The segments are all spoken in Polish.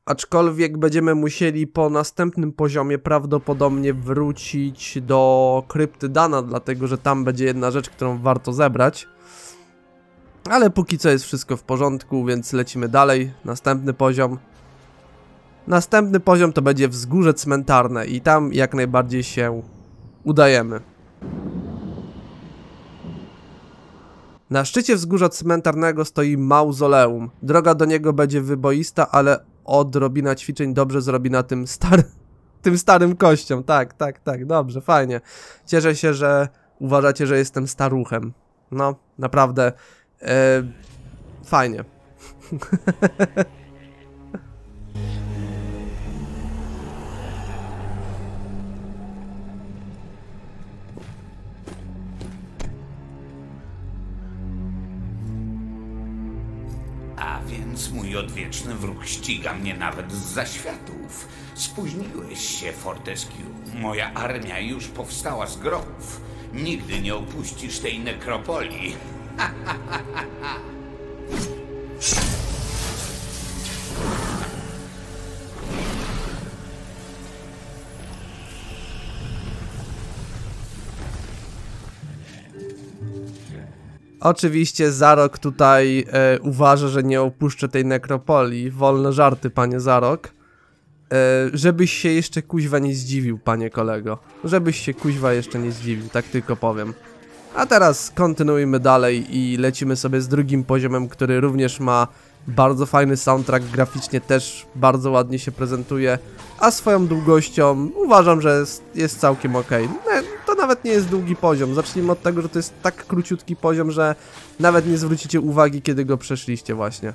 Aczkolwiek będziemy musieli po następnym poziomie prawdopodobnie wrócić do krypty Dana, dlatego że tam będzie jedna rzecz, którą warto zebrać. Ale póki co jest wszystko w porządku, więc lecimy dalej. Następny poziom. Następny poziom to będzie wzgórze cmentarne i tam jak najbardziej się udajemy. Na szczycie wzgórza cmentarnego stoi mauzoleum. Droga do niego będzie wyboista, ale odrobina ćwiczeń dobrze zrobi na tym starym kościom. Tak, dobrze, fajnie. Cieszę się, że uważacie, że jestem staruchem. No, naprawdę. Fajnie. A więc mój odwieczny wróg ściga mnie nawet z zaświatów. Spóźniłeś się, Fortescue. Moja armia już powstała z grobów. Nigdy nie opuścisz tej nekropolii. Oczywiście Zarok tutaj uważa, że nie opuszczę tej nekropolii. Wolne żarty, panie Zarok. Żebyś się jeszcze kuźwa nie zdziwił, panie kolego. Żebyś się kuźwa jeszcze nie zdziwił, tak tylko powiem. A teraz kontynuujmy dalej i lecimy sobie z drugim poziomem, który również ma bardzo fajny soundtrack, graficznie też bardzo ładnie się prezentuje, a swoją długością uważam, że jest całkiem ok. To nawet nie jest długi poziom, zacznijmy od tego, że to jest tak króciutki poziom, że nawet nie zwrócicie uwagi, kiedy go przeszliście właśnie.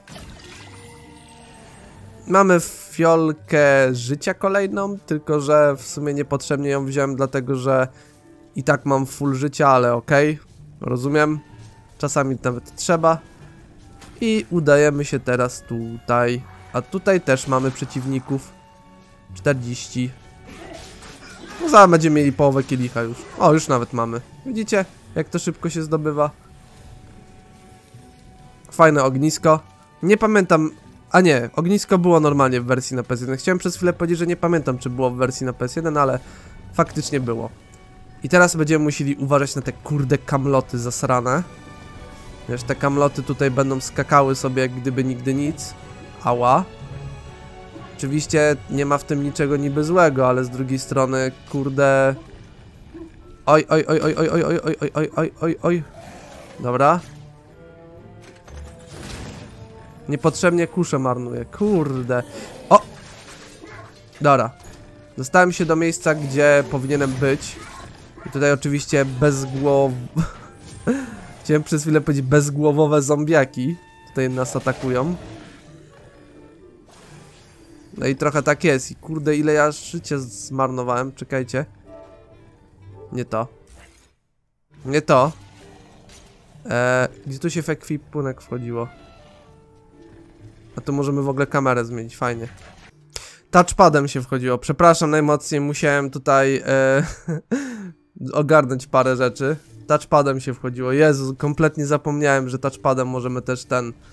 Mamy fiolkę życia kolejną, tylko że w sumie niepotrzebnie ją wziąłem, dlatego że i tak mam full życia, ale okej, rozumiem. Czasami nawet trzeba. I udajemy się teraz tutaj. A tutaj też mamy przeciwników. 40. No zaraz będziemy mieli połowę kielicha już. O, już nawet mamy. Widzicie, jak to szybko się zdobywa? Fajne ognisko. Nie pamiętam... A nie, ognisko było normalnie w wersji na PS1. Chciałem przez chwilę powiedzieć, że nie pamiętam, czy było w wersji na PS1, ale faktycznie było. I teraz będziemy musieli uważać na te kurde kamloty zasrane. Wiesz, te kamloty tutaj będą skakały sobie jak gdyby nigdy nic. Ała. Oczywiście nie ma w tym niczego niby złego, ale z drugiej strony, kurde... Oj. Dobra. Niepotrzebnie kuszę marnuję, kurde. O! Dobra. Dostałem się do miejsca, gdzie powinienem być. I tutaj oczywiście Chciałem przez chwilę powiedzieć bezgłowowe zombiaki. Tutaj nas atakują. No i trochę tak jest. I kurde, ile ja życia zmarnowałem. Czekajcie. Nie to. Nie to. Gdzie tu się w ekwipunek wchodziło? A tu możemy w ogóle kamerę zmienić. Fajnie. Touchpadem się wchodziło. Przepraszam najmocniej. Musiałem tutaj ogarnąć parę rzeczy. Touchpadem się wchodziło. Jezu, kompletnie zapomniałem, że touchpadem możemy też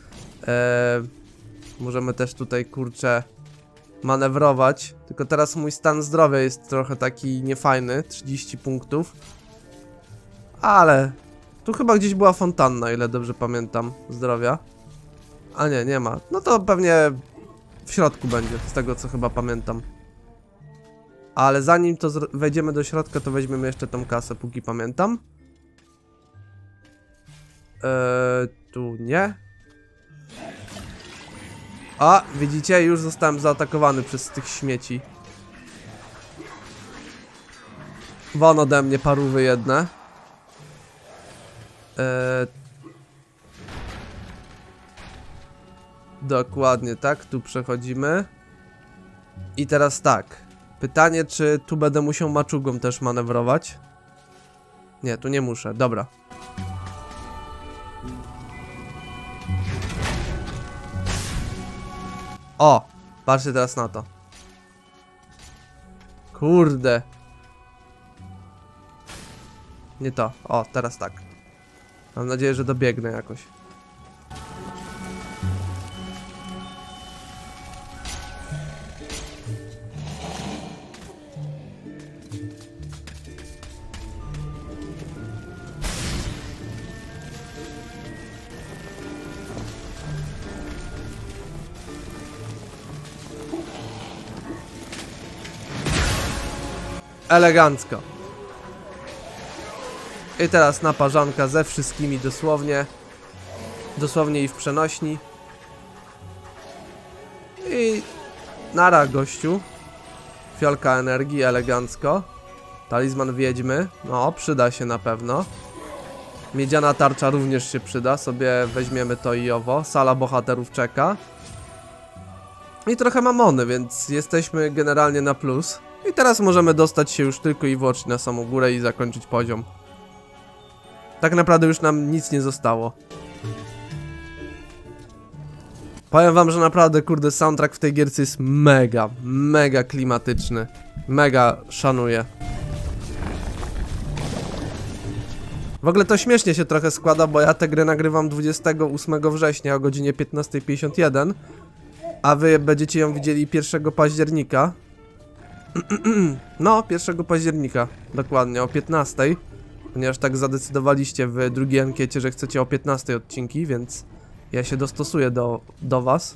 możemy też tutaj, kurczę, manewrować. Tylko teraz mój stan zdrowia jest trochę taki niefajny. 30 punktów. Ale tu chyba gdzieś była fontanna, ile dobrze pamiętam, zdrowia. A nie, nie ma. No to pewnie w środku będzie, z tego co chyba pamiętam. Ale zanim to wejdziemy do środka, to weźmiemy jeszcze tą kasę, póki pamiętam. Tu nie. A, widzicie? Już zostałem zaatakowany przez tych śmieci. Won ode mnie parówy jedne. Dokładnie tak, tu przechodzimy. I teraz tak. Pytanie, czy tu będę musiał maczugą też manewrować? Nie, tu nie muszę, dobra. O! Patrzcie teraz na to. Kurde. Nie to. O, teraz tak. Mam nadzieję, że dobiegnę jakoś. Elegancko. I teraz naparzanka ze wszystkimi dosłownie. Dosłownie i w przenośni. I nara, gościu. Fiolka energii, elegancko. Talizman wiedźmy. No, przyda się na pewno. Miedziana tarcza również się przyda. Sobie weźmiemy to i owo. Sala bohaterów czeka. I trochę mamony, więc jesteśmy generalnie na plus. I teraz możemy dostać się już tylko i wyłącznie na samą górę i zakończyć poziom. Tak naprawdę już nam nic nie zostało. Powiem wam, że naprawdę, kurde, soundtrack w tej gierce jest mega, mega klimatyczny. Mega szanuję. W ogóle to śmiesznie się trochę składa, bo ja tę grę nagrywam 28 września o godzinie 15:51, a wy będziecie ją widzieli 1 października. No, 1 października, dokładnie, o 15. Ponieważ tak zadecydowaliście w drugiej ankiecie, że chcecie o 15 odcinki, więc ja się dostosuję do was.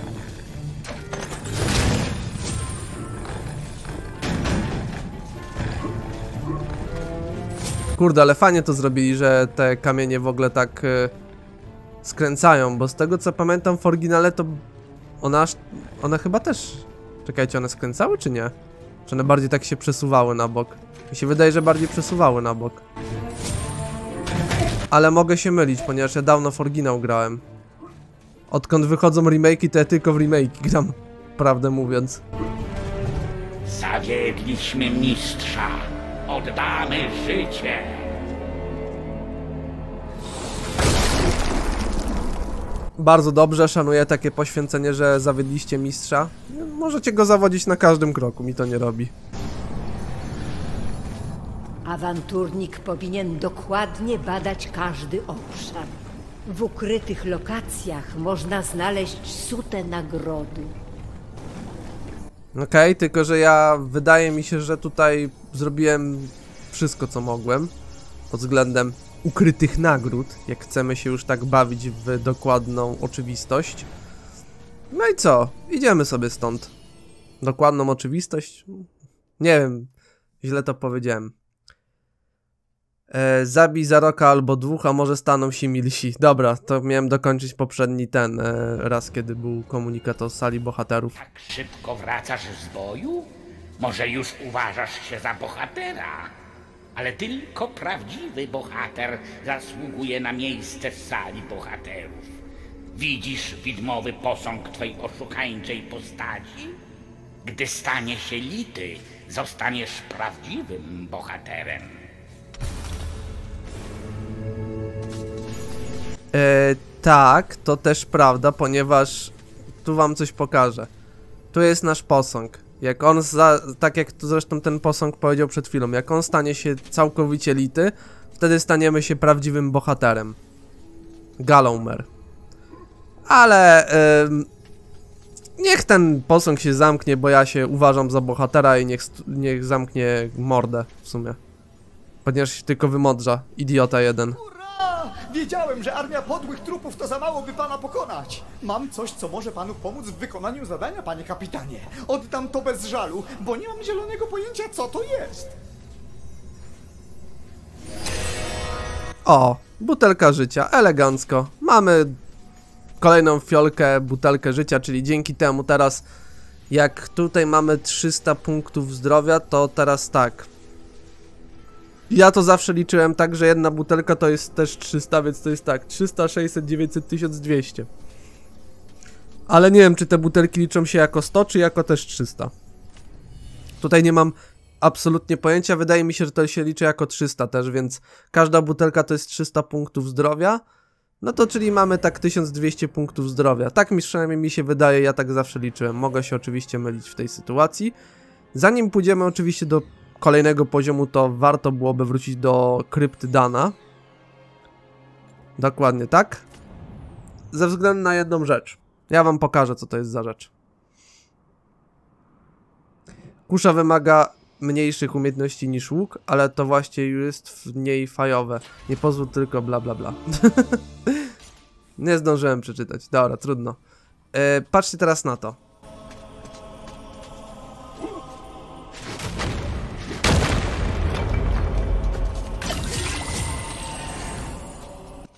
Kurde, ale fajnie to zrobili, że te kamienie w ogóle tak skręcają, bo z tego co pamiętam w oryginale to one chyba też... Czekajcie, one skręcały czy nie? Czy one bardziej tak się przesuwały na bok? Mi się wydaje, że bardziej przesuwały na bok. Ale mogę się mylić, ponieważ ja dawno w oryginał grałem. Odkąd wychodzą remake'i, to ja tylko w remake'i gram, prawdę mówiąc. Zawiedliśmy mistrza. Oddamy życie. Bardzo dobrze, szanuję takie poświęcenie, że zawiedliście mistrza. Możecie go zawodzić na każdym kroku, mi to nie robi. Awanturnik powinien dokładnie badać każdy obszar. W ukrytych lokacjach można znaleźć sute nagrody. Okej, tylko że wydaje mi się, że tutaj zrobiłem wszystko, co mogłem pod względem ukrytych nagród, jak chcemy się już tak bawić w dokładną oczywistość. No i co? Idziemy sobie stąd. Dokładną oczywistość? Nie wiem, źle to powiedziałem. Zabij Zaroka albo 2, a może staną się milsi. Dobra, to miałem dokończyć poprzedni raz, kiedy był komunikat o sali bohaterów. Tak szybko wracasz z boju? Może już uważasz się za bohatera? Ale tylko prawdziwy bohater zasługuje na miejsce w sali bohaterów. Widzisz widmowy posąg twej oszukańczej postaci? Gdy stanie się lity, zostaniesz prawdziwym bohaterem. Tak, to też prawda, ponieważ tu wam coś pokażę. Tu jest nasz posąg. Jak on, tak jak tu zresztą ten posąg powiedział przed chwilą, jak on stanie się całkowicie lity, wtedy staniemy się prawdziwym bohaterem. Gallowmer. Ale niech ten posąg się zamknie, bo ja się uważam za bohatera i niech zamknie mordę w sumie. Ponieważ się tylko wymodrza, idiota jeden. Wiedziałem, że armia podłych trupów to za mało, by pana pokonać. Mam coś, co może panu pomóc w wykonaniu zadania, panie kapitanie. Oddam to bez żalu, bo nie mam zielonego pojęcia, co to jest. O, butelka życia, elegancko. Mamy kolejną fiolkę, butelkę życia, czyli dzięki temu teraz, jak tutaj mamy 300 punktów zdrowia, to teraz tak. Ja to zawsze liczyłem tak, że jedna butelka to jest też 300, więc to jest tak, 300, 600, 900, 1200. Ale nie wiem, czy te butelki liczą się jako 100, czy jako też 300. Tutaj nie mam absolutnie pojęcia, wydaje mi się, że to się liczy jako 300 też, więc każda butelka to jest 300 punktów zdrowia. No to czyli mamy tak 1200 punktów zdrowia. Tak przynajmniej mi się wydaje, ja tak zawsze liczyłem. Mogę się oczywiście mylić w tej sytuacji. Zanim pójdziemy oczywiście do kolejnego poziomu, to warto byłoby wrócić do krypty Dana. Dokładnie tak. Ze względu na jedną rzecz. Ja wam pokażę, co to jest za rzecz. Kusza wymaga mniejszych umiejętności niż łuk, ale to właśnie jest w niej fajowe. Nie pozwól tylko bla bla bla. Nie zdążyłem przeczytać. Dobra, trudno. Patrzcie teraz na to.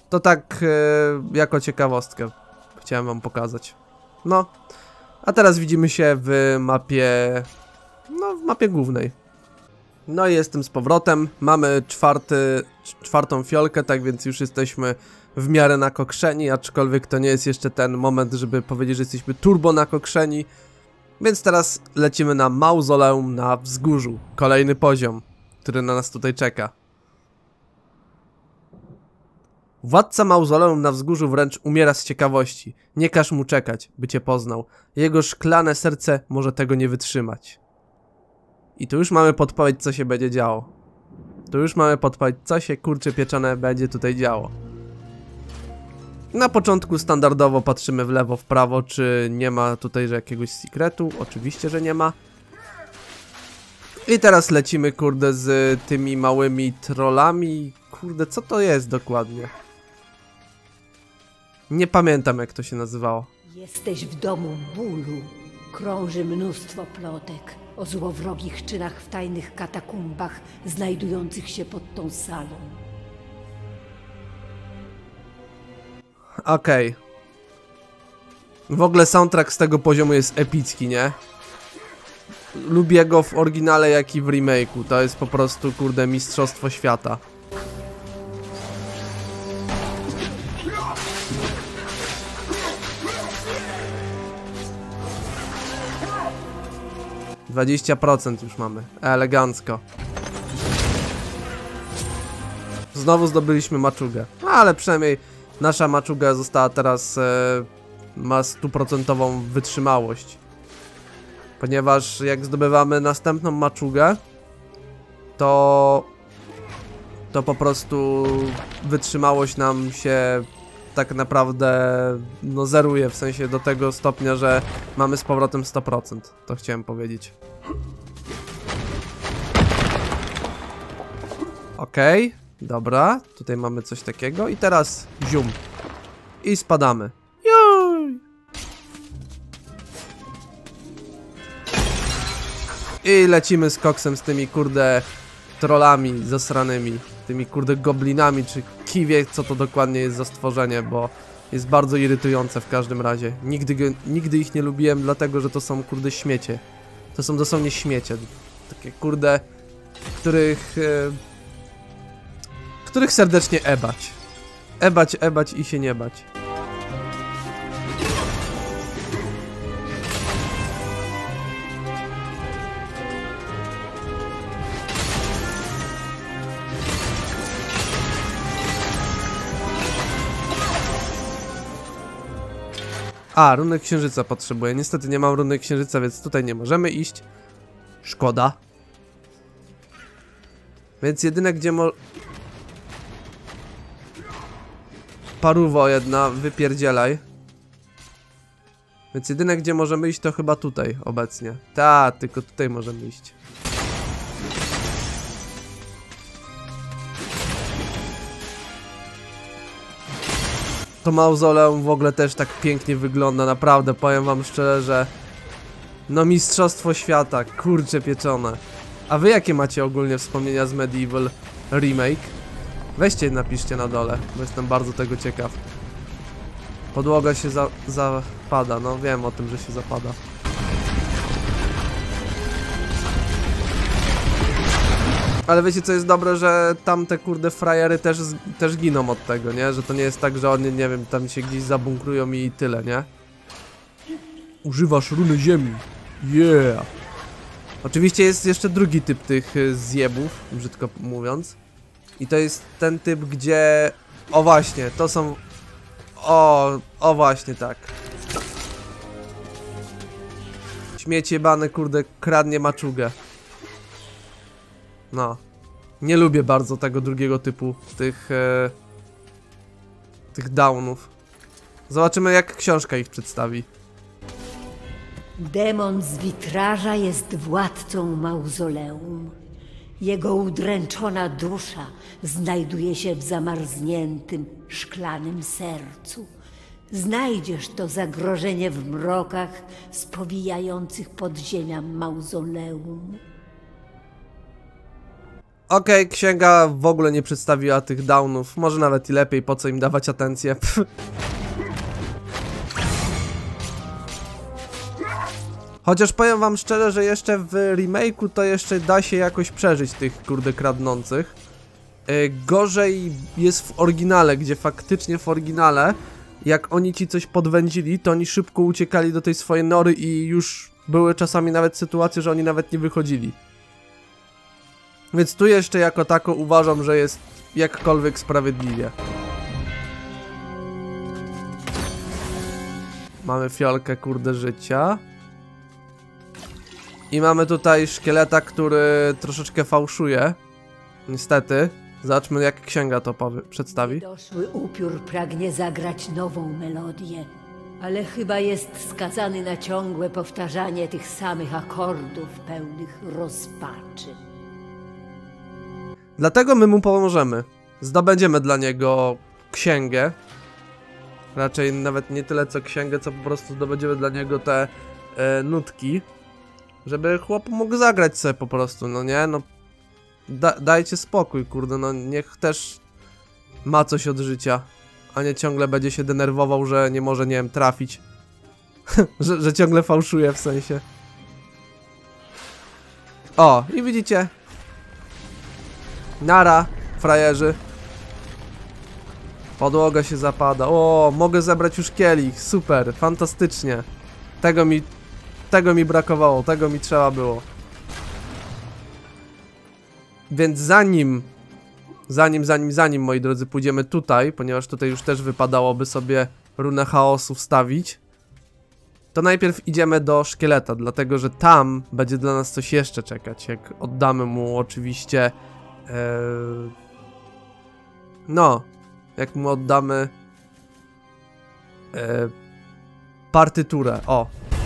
To tak jako ciekawostkę chciałem wam pokazać. No, a teraz widzimy się w mapie, no w mapie głównej. No i jestem z powrotem, mamy czwartą fiolkę, tak więc już jesteśmy w miarę nakokszeni, aczkolwiek to nie jest jeszcze ten moment, żeby powiedzieć, że jesteśmy turbo nakokszeni. Więc teraz lecimy na mauzoleum na wzgórzu, kolejny poziom, który na nas tutaj czeka. Władca mauzoleum na wzgórzu wręcz umiera z ciekawości. Nie każ mu czekać, by cię poznał. Jego szklane serce może tego nie wytrzymać. I tu już mamy podpowiedź, co się będzie działo. Tu już mamy podpowiedź, co się kurcze pieczone będzie tutaj działo. Na początku standardowo patrzymy w lewo, w prawo, czy nie ma tutaj jakiegoś sekretu. Oczywiście, że nie ma. I teraz lecimy, kurde, z tymi małymi trollami. Kurde, co to jest dokładnie? Nie pamiętam, jak to się nazywało. Jesteś w domu bólu. Krąży mnóstwo plotek o złowrogich czynach w tajnych katakumbach znajdujących się pod tą salą. Okej. W ogóle soundtrack z tego poziomu jest epicki, nie? Lubię go w oryginale, jak i w remake'u. To jest po prostu, kurde, mistrzostwo świata. %20 już mamy. Elegancko. Znowu zdobyliśmy maczugę. Ale przynajmniej nasza maczuga została teraz... ma 100% wytrzymałość. Ponieważ jak zdobywamy następną maczugę, to po prostu wytrzymałość nam się tak naprawdę no zeruje, w sensie do tego stopnia, że mamy z powrotem 100%. To chciałem powiedzieć. Okej, dobra, tutaj mamy coś takiego i teraz zium. I spadamy. Juj! I lecimy z koksem z tymi kurde trollami zasranymi, tymi kurde goblinami, czy kij wie, co to dokładnie jest za stworzenie, bo jest bardzo irytujące w każdym razie. Nigdy ich nie lubiłem, dlatego że to są kurde śmiecie. To są dosłownie śmiecie. Takie kurde, których serdecznie ebać. Ebać i się nie bać. A, runy księżyca potrzebuję. Niestety nie mam runy księżyca, więc tutaj nie możemy iść. Szkoda. Więc jedyne gdzie Paruwo jedna, wypierdzielaj. Więc jedyne gdzie możemy iść to chyba tutaj obecnie. Ta, tylko tutaj możemy iść. To mauzoleum w ogóle też tak pięknie wygląda, naprawdę, powiem wam szczerze, że... No mistrzostwo świata, kurcze pieczone. A wy jakie macie ogólnie wspomnienia z Medieval Remake? Weźcie i napiszcie na dole, bo jestem bardzo tego ciekaw. Podłoga się zapada, no wiem o tym, że się zapada. Ale wiecie co jest dobre, że tamte kurde frajery też giną od tego, nie? Że to nie jest tak, że oni, nie wiem, tam się gdzieś zabunkrują i tyle, nie? Używasz runy ziemi. Yeah! Oczywiście jest jeszcze drugi typ tych zjebów, brzydko mówiąc. I to jest ten typ, gdzie... O właśnie, to są... O właśnie, tak. Śmieć jebany, kurde, kradnie maczugę. No. Nie lubię bardzo tego drugiego typu, tych downów. Zobaczymy, jak książka ich przedstawi. Demon z witraża jest władcą mauzoleum. Jego udręczona dusza znajduje się w zamarzniętym, szklanym sercu. Znajdziesz to zagrożenie w mrokach spowijających podziemia mauzoleum. Okej, księga w ogóle nie przedstawiła tych downów. Może nawet i lepiej, po co im dawać atencję. Chociaż powiem wam szczerze, że jeszcze w remake'u to jeszcze da się jakoś przeżyć tych kurde kradnących. Gorzej jest w oryginale, gdzie faktycznie w oryginale jak oni ci coś podwędzili, to oni szybko uciekali do tej swojej nory i już były czasami nawet sytuacje, że oni nawet nie wychodzili. Więc tu jeszcze jako tako uważam, że jest jakkolwiek sprawiedliwie. Mamy fiolkę kurde życia. I mamy tutaj szkieleta, który troszeczkę fałszuje. Niestety. Zobaczmy, jak księga to przedstawi. Doszły upiór pragnie zagrać nową melodię, ale chyba jest skazany na ciągłe powtarzanie tych samych akordów pełnych rozpaczy. Dlatego my mu pomożemy. Zdobędziemy dla niego księgę. Raczej nawet nie tyle co księgę, co po prostu zdobędziemy dla niego te nutki. Żeby chłop mógł zagrać sobie po prostu, no nie? No dajcie spokój, kurde, no niech też ma coś od życia. A nie ciągle będzie się denerwował, że nie może, nie wiem, trafić. że ciągle fałszuje w sensie. O, i widzicie? Nara, frajerzy. Podłoga się zapada. O, mogę zebrać już kielich. Super, fantastycznie. Tego mi brakowało, tego mi trzeba było. Więc zanim, moi drodzy, pójdziemy tutaj, ponieważ tutaj już też wypadałoby sobie runę chaosu wstawić, to najpierw idziemy do szkieleta, dlatego że tam będzie dla nas coś jeszcze czekać, jak oddamy mu oczywiście no, jak mu oddamy partyturę, o.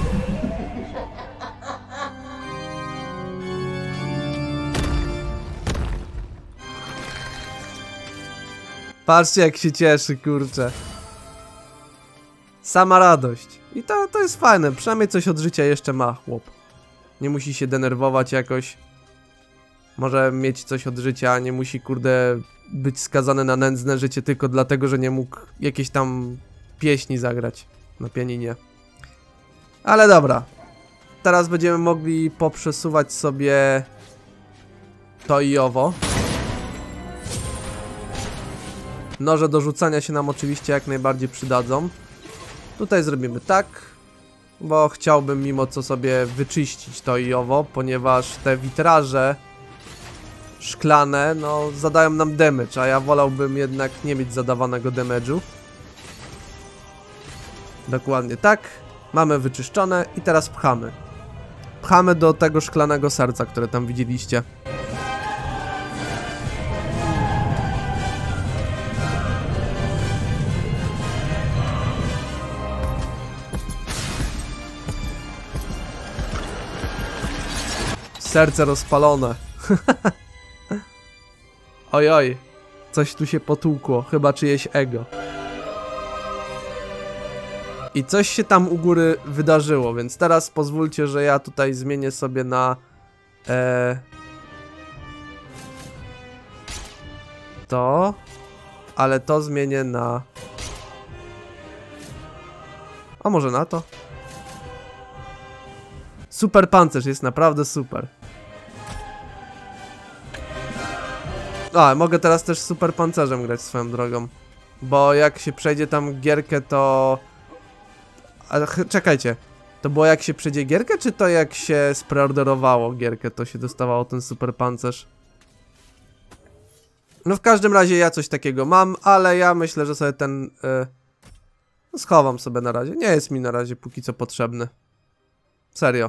Patrzcie, jak się cieszy, kurczę. Sama radość. I to jest fajne, przynajmniej coś od życia jeszcze ma chłop. Nie musi się denerwować jakoś. Może mieć coś od życia, nie musi, kurde, być skazany na nędzne życie tylko dlatego, że nie mógł jakiejś tam pieśni zagrać na pianinie. Ale dobra. Teraz będziemy mogli poprzesuwać sobie to i owo. Noże do rzucania się nam oczywiście jak najbardziej przydadzą. Tutaj zrobimy tak, bo chciałbym mimo co sobie wyczyścić to i owo, ponieważ te witraże szklane, no, zadają nam damage, a ja wolałbym jednak nie mieć zadawanego damage'u. Dokładnie tak. Mamy wyczyszczone i teraz pchamy. Pchamy do tego szklanego serca, które tam widzieliście. Serce rozpalone. Ojoj, coś tu się potłukło, chyba czyjeś ego. I coś się tam u góry wydarzyło, więc teraz pozwólcie, że ja tutaj zmienię sobie na to, ale to zmienię na... A może na to? Super pancerz jest naprawdę super. A, mogę teraz też super pancerzem grać swoją drogą. Bo jak się przejdzie tam gierkę, to... Ale czekajcie. To było jak się przejdzie gierkę, czy to jak się spreorderowało gierkę, to się dostawało ten super pancerz? No w każdym razie ja coś takiego mam, ale ja myślę, że sobie ten... schowam sobie na razie. Nie jest mi na razie póki co potrzebny. Serio.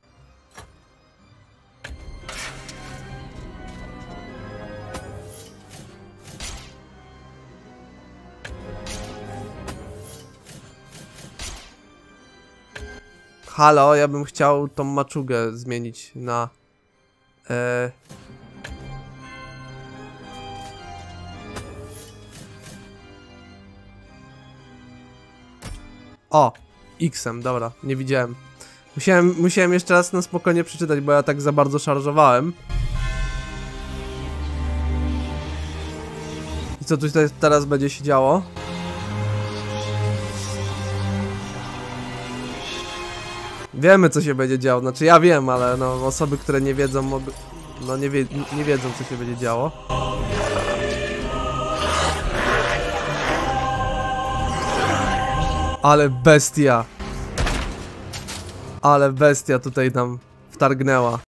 Halo, ja bym chciał tą maczugę zmienić na... O! X-em, dobra, nie widziałem. Musiałem jeszcze raz na spokojnie przeczytać, bo ja tak za bardzo szarżowałem. co tutaj teraz będzie się działo? Wiemy, co się będzie działo, znaczy ja wiem, ale no osoby, które nie wiedzą, no nie wiedzą, co się będzie działo. Ale bestia tutaj nam wtargnęła.